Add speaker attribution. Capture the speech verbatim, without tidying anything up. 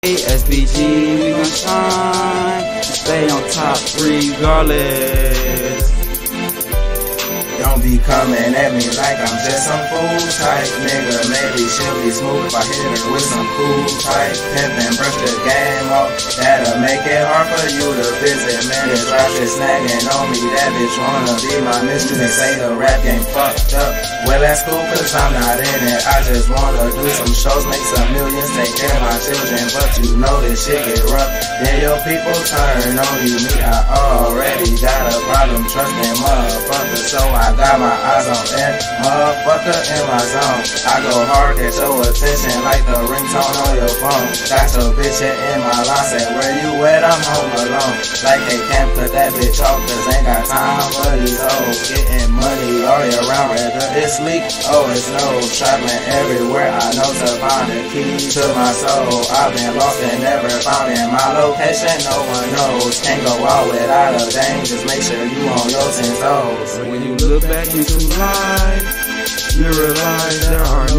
Speaker 1: S B G, we gon' shine, stay on top regardless.
Speaker 2: Don't be coming at me like I'm just some fool type nigga. Maybe she'll be smooth if I hit her with some cool type pimp and brush the game off. That'll make it hard for you to visit. Man, this rap is snagging on me. That bitch wanna be my mistress and say the rap game fucked up. Well, that's cool cause I'm not in it. I just wanna do some shows, make some millions, take care of my children. But you know this shit get rough, then your people turn on you. Me, I already got a problem trusting motherfuckers, so I got my eyes on that motherfucker in my zone. I go hard, get your attention like the ringtone on your phone. Got your bitch in my line, say where you at, I'm home alone. Like they can't put that bitch off cause ain't got time for these hoes. Getting money all year round, whether it's leak or it's no. Traveling everywhere, I know to find the key to my soul. I've been lost and never found in my location, no one knows. Can't go out without a dang, just make sure you on your ten toes.
Speaker 1: When you look back into life, you realize there are